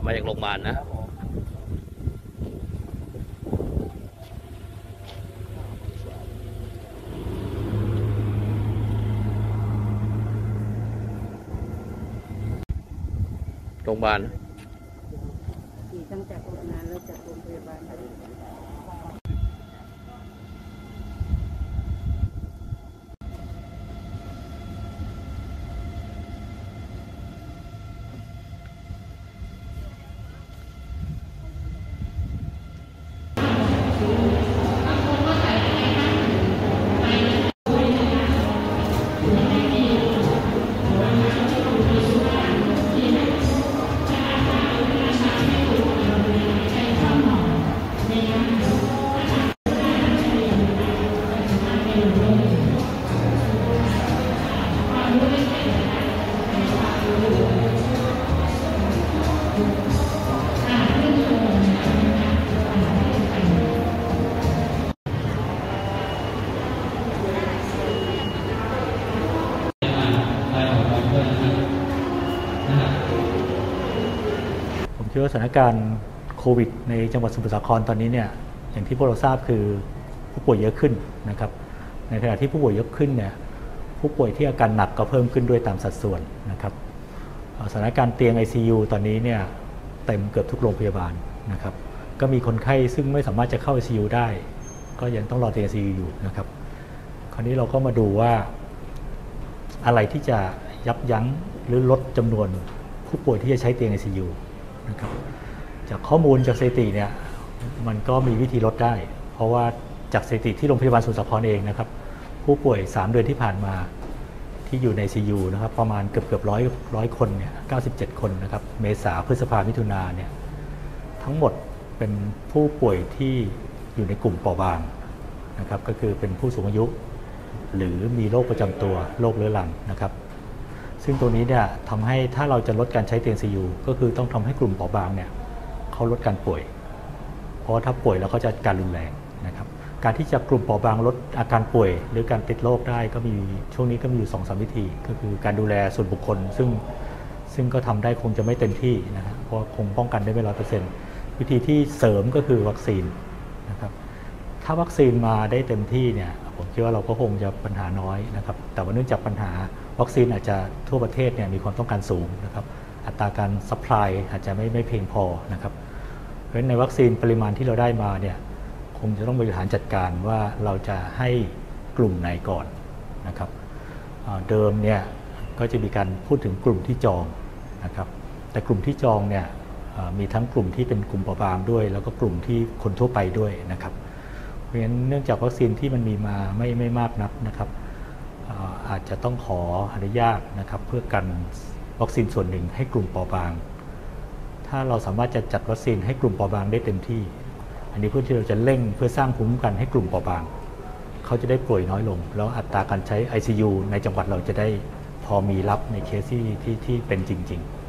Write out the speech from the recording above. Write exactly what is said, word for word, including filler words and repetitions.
มาจากโรงพยาบาลนะโรงพยาบาลขี่ตั้งจากโรงงานแล้วจากโรงพยาบาลผมคิดว่าสถานการณ์โควิดในจังหวัดสมุทรสาครตอนนี้เนี่ยอย่างที่พวกเราทราบคือผู้ป่วยเยอะขึ้นนะครับในขณะที่ผู้ป่วยเยอะขึ้นเนี่ยผู้ป่วยที่อาการหนักก็เพิ่มขึ้นด้วยตามสัดส่วนนะครับสถานการณ์เตียง ไอ ซี ยู ตอนนี้เนี่ยเต็มเกือบทุกโรงพยาบาลนะครับก็มีคนไข้ซึ่งไม่สามารถจะเข้า ไอ ซี ยู ได้ก็ยังต้องรอเตียง ไอ ซี ยู อยู่นะครับคราวนี้เราก็มาดูว่าอะไรที่จะยับยั้งหรือลดจำนวนผู้ป่วยที่จะใช้เตียง ไอ ซี ยู นะครับจากข้อมูลจากสถิติเนี่ยมันก็มีวิธีลดได้เพราะว่าจากสถิติที่โรงพยาบาลสมุทรสาครเองนะครับผู้ป่วยสามเดือนที่ผ่านมาที่อยู่ใน ซี ยู นะครับประมาณเกือบเกือบร้อยร้อยคนเนี่ยเก้าสิบเจ็ดคนนะครับเมษาพฤษภามิถุนาเนี่ยทั้งหมดเป็นผู้ป่วยที่อยู่ในกลุ่มเปราะบางนะครับก็คือเป็นผู้สูงอายุหรือมีโรคประจำตัวโรคเรื้อรังนะครับซึ่งตัวนี้เนี่ยทำให้ถ้าเราจะลดการใช้เตียง ซี ยู ก็คือต้องทำให้กลุ่มเปราะบางเนี่ยเขาลดการป่วยเพราะถ้าป่วยแล้วเขาจะการรุนแรงนะครับการที่จะกลุ่มเปราะบางลดอาการป่วยหรือการติดโรคได้ก็มีช่วงนี้ก็มีอยู่ สองถึงสาม วิธีก็คือการดูแลส่วนบุคคลซึ่งซึ่งก็ทำได้คงจะไม่เต็มที่นะฮะเพราะคงป้องกันได้ไม่ร้อยเปอร์เซ็นต์วิธีที่เสริมก็คือวัคซีนนะครับถ้าวัคซีนมาได้เต็มที่เนี่ยผมคิดว่าเราก็คงจะปัญหาน้อยนะครับแต่ว่าเนื่องจากปัญหาวัคซีนอาจจะทั่วประเทศเนี่ยมีความต้องการสูงนะครับอัตราการซัพพลายอาจจะไม่ไม่เพียงพอนะครับเพราะฉะนั้นในวัคซีนปริมาณที่เราได้มาเนี่ยคงจะต้องบริหารจัดการว่าเราจะให้กลุ่มไหนก่อนนะครับเดิมเนี่ยก็จะมีการพูดถึงกลุ่มที่จองนะครับแต่กลุ่มที่จองเนี่ยมีทั้งกลุ่มที่เป็นกลุ่มเปราะบางด้วยแล้วก็กลุ่มที่คนทั่วไปด้วยนะครับเพราะฉะนั้นเนื่องจากวัคซีนที่มันมีมาไม่ไม่มากนักนะครับอาจจะต้องขออนุญาตนะครับเพื่อกันวัคซีนส่วนหนึ่งให้กลุ่มเปราะบางถ้าเราสามารถจะจัดวัคซีนให้กลุ่มเปราะบางได้เต็มที่อันนี้เพื่อที่เราจะเร่งเพื่อสร้างภูมิคุ้มกันให้กลุ่มเปราะบางเขาจะได้ป่วยน้อยลงแล้วอัตราการใช้ ไอ ซี ยู ในจังหวัดเราจะได้พอมีรับในเคสที่ที่ที่เป็นจริงๆ